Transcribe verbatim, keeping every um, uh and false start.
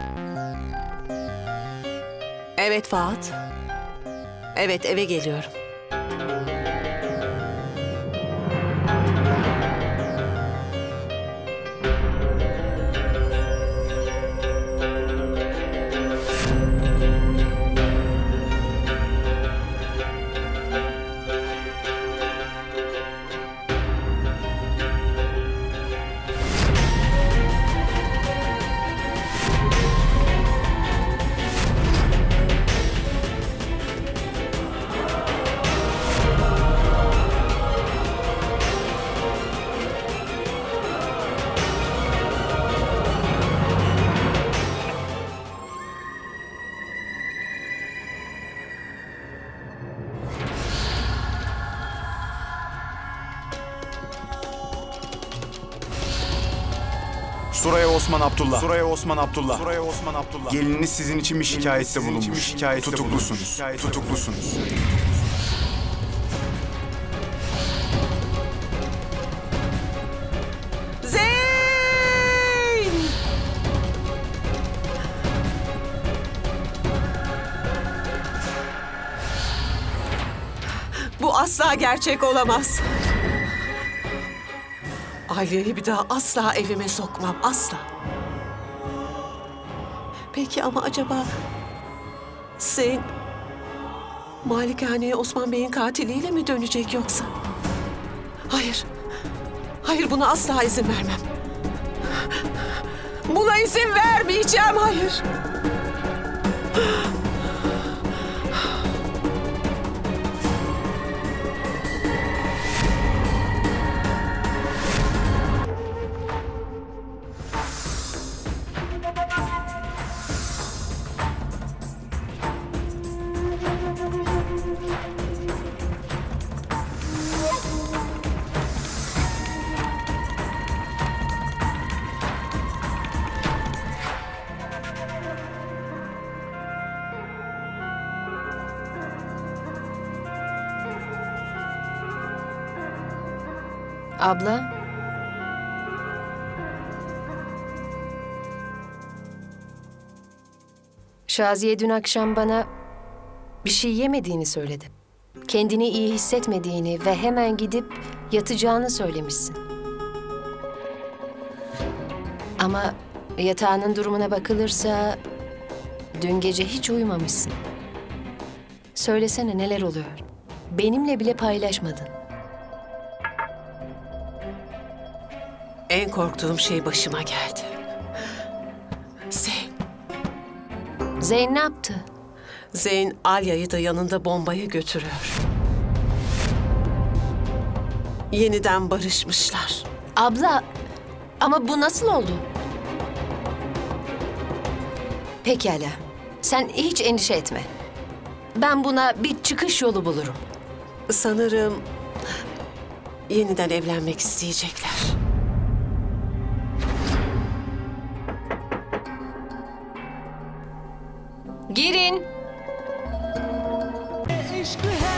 Evet Fahat. Evet, eve geliyorum. Suraya Osman Abdullah. Suraya Osman Abdullah. Suraya Osman Abdullah. Gelininiz sizin için bir şikayette bulunmuş. Şikayette Tutuklusunuz. Tutuklusunuz. Zeyn! Bu asla gerçek olamaz. Alya'yı bir daha asla evime sokmam, asla. Peki ama acaba Zeyn malikaneye Osman Bey'in katiliyle mi dönecek yoksa? Hayır, hayır buna asla izin vermem. Buna izin vermeyeceğim, hayır. Abla. Şaziye dün akşam bana bir şey yemediğini söyledi. Kendini iyi hissetmediğini ve hemen gidip yatacağını söylemişsin. Ama yatağının durumuna bakılırsa dün gece hiç uyumamışsın. Söylesene neler oluyor? Benimle bile paylaşmadın. En korktuğum şey başıma geldi. Zeyn. Zeyn ne yaptı? Zeyn Alya'yı da yanında bombaya götürüyor. Yeniden barışmışlar. Abla, ama bu nasıl oldu? Pekala, sen hiç endişe etme. Ben buna bir çıkış yolu bulurum. Sanırım yeniden evlenmek isteyecekler. Girin. इश्क है